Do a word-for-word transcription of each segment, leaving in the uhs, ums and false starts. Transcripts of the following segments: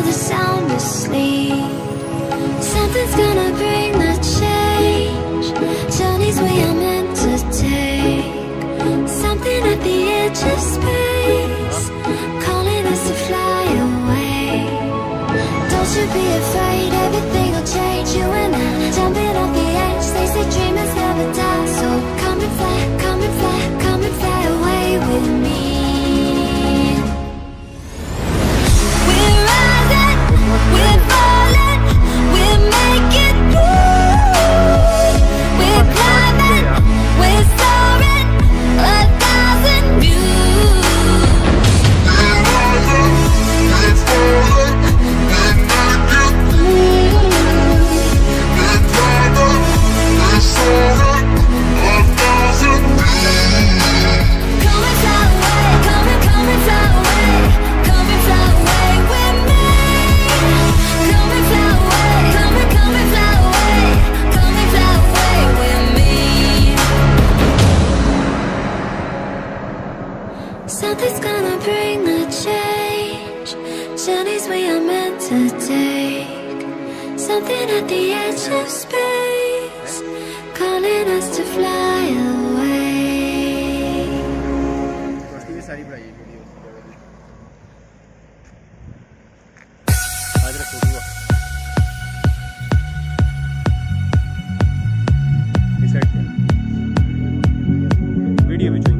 the sound asleep. Something's gonna bring the change. Journeys we are meant to take. Something at the edge of space, calling us to fly away. Don't you be afraid, everything will change. You and I, jumping off the edge. They say dreamers never die. So come and fly, come and fly, come and fly away with me. We're rising, we're falling, we're making through. We're climbing, we're soaring, a thousand views. We're rising, we're falling, we're making through. We're climbing, we're soaring, a thousand views. Come and fly away, come and come and fly away, come and fly away with me. Come and fly away, come and come and fly away, come and fly away with me. Something's gonna bring the change. Journeys we are meant to take. Something at the edge of space, calling us to fly away. ये सारी बनाई है video आज रखो दूँगा इस side पे video भी चाहिए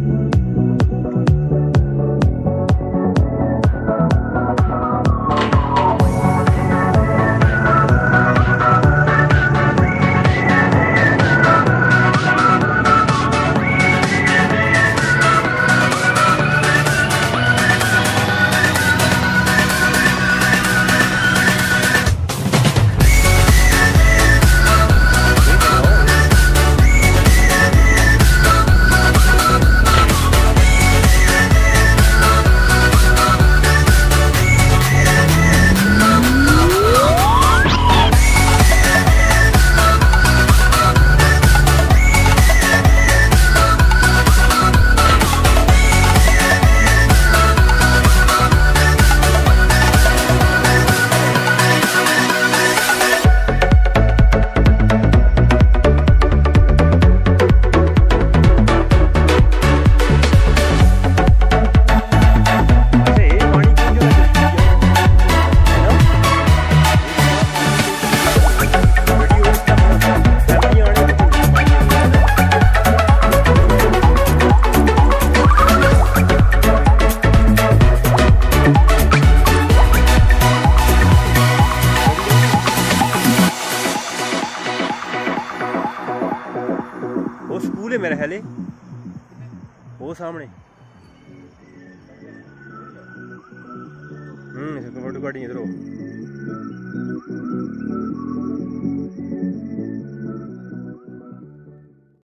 मेरे ख्याल वो सामने हम्म फोटो काटी इधर